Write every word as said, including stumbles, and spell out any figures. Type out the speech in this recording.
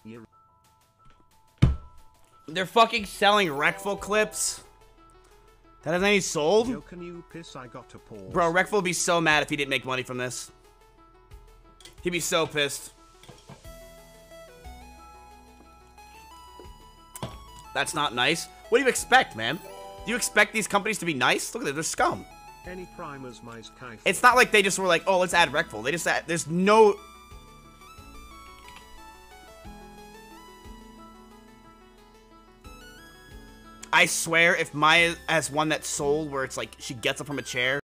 You. They're fucking selling Reckful clips. That hasn't any sold? Yo, can you piss? I got a pause. Bro, Reckful would be so mad if he didn't make money from this. He'd be so pissed. That's not nice. What do you expect, man? Do you expect these companies to be nice? Look at it, they're scum. Any primers, Mizkif? It's not like they just were like, oh, let's add Reckful. They just add, there's no... I swear, if Maya has one that sold where it's like she gets up from a chair